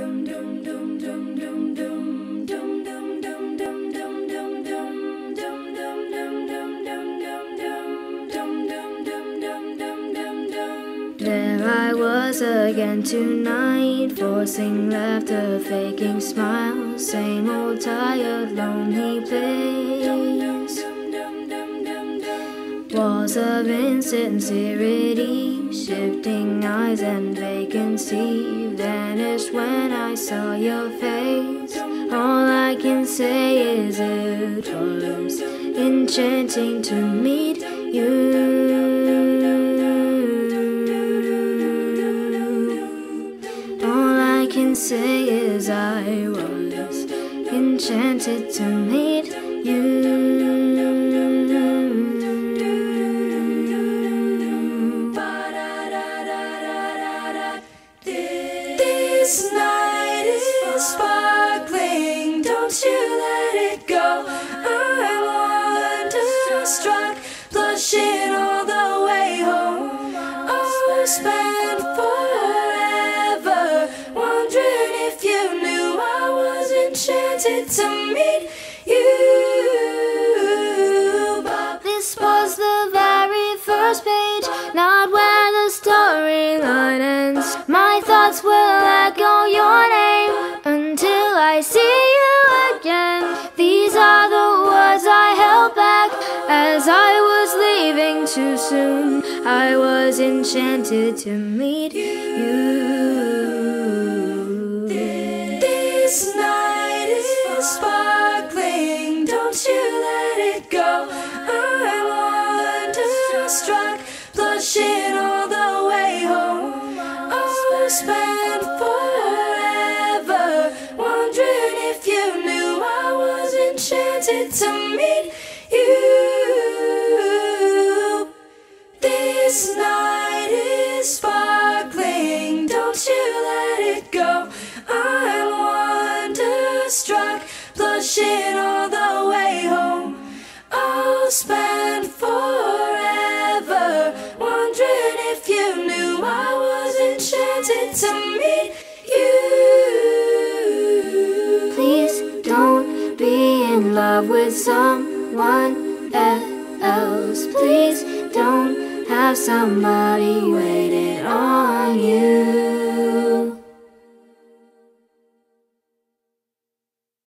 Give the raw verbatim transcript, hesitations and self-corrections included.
There I was again tonight, forcing laughter, faking smiles, same old tired, lonely place. Walls of insincerity, shifting eyes and vacancy vanished when I saw your face. All I can say is it was enchanting to meet you. Can say is I was enchanted to meet you. This night is sparkling, don't you let it go. I'm wonderstruck, blushing all the way home. Oh, spend forever wondering if you knew I was enchanted to meet you. But this was the very first page, not where the storyline ends. My thoughts will echo your name until I see you again. These are the words I held back as I was leaving too soon. I was enchanted to meet you. This night is sparkling, don't you let it go. I'm wonderstruck, blushing all the way home. Oh, spend forever wondering if you knew I was enchanted to meet you. This night is sparkling, don't you let it go. I'm wonderstruck, blushing all the way home. I'll spend forever wondering if you knew I was enchanted to meet you. Please don't be in love with someone else. Please don't have somebody waiting on you.